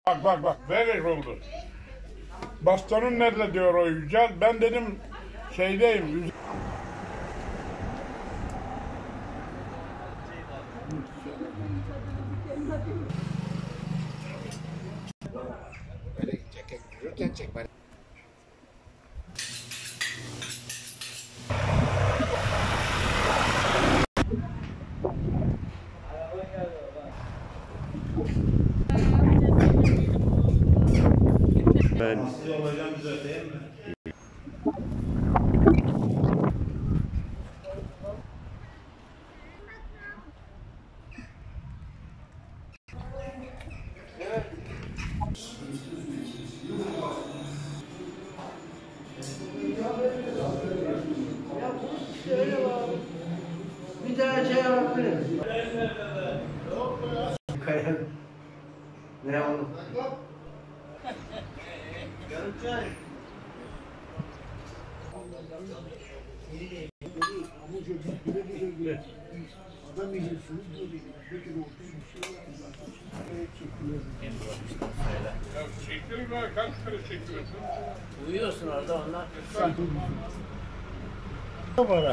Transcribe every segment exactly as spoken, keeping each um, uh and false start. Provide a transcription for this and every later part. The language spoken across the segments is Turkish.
Bak bak bak böyle oldu. Bastonun nerede diyor o Yücel. Ben dedim şeydeyim. Böyle çek, yürürken çek beni. Ben olacağım bize değil mi? Bir daha şey yapabilirim. Ne oldu? Ya çektirme kaç kere çekiyorsun? Uyuyorsun orada onlar. Bana.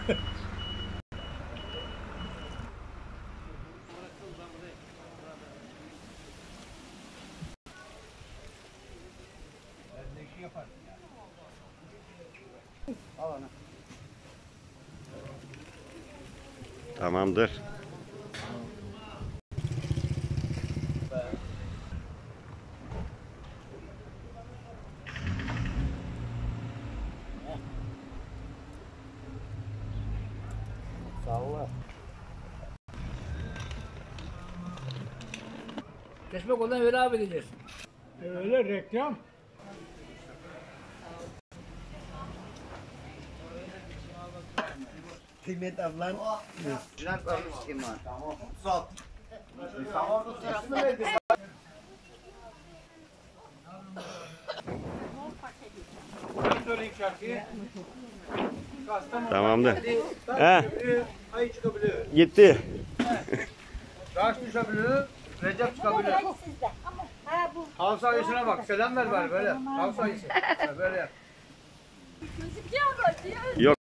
tamamdır. Sağ Çeşme ondan öyle abi diyeceğiz. Öyle reklam. Kıymet ablan. Şuna koymuş kim var? Tamam. Sağ. Tamamdır. He, Ay çıkabiliyor. gitti. Taş düşebiliyor. Recep çıkabiliyor. Hav sayısına bak. Selam ver bari böyle. Hav sayısı. Ha, böyle yap. Yok.